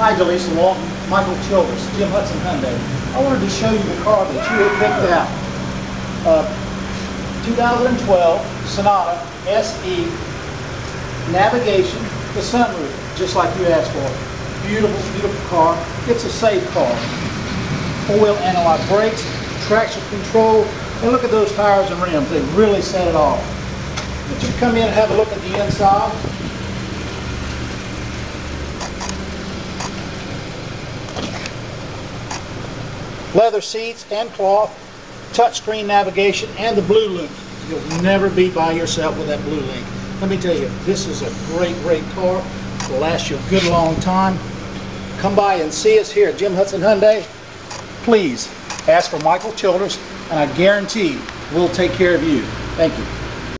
Hi, Delisa Walton, Michael Childers, Jim Hudson Hyundai. I wanted to show you the car that you had picked out. 2012 Sonata SE navigation, the sunroof, just like you asked for. Beautiful, beautiful car. It's a safe car. Four-wheel analog brakes, traction control, and look at those tires and rims. They really set it off. But you come in and have a look at the inside. Leather seats and cloth, touchscreen navigation, and the Blue Link. You'll never be by yourself with that Blue Link. Let me tell you, this is a great, great car. It'll last you a good long time. Come by and see us here at Jim Hudson Hyundai. Please ask for Michael Childers, and I guarantee we'll take care of you. Thank you.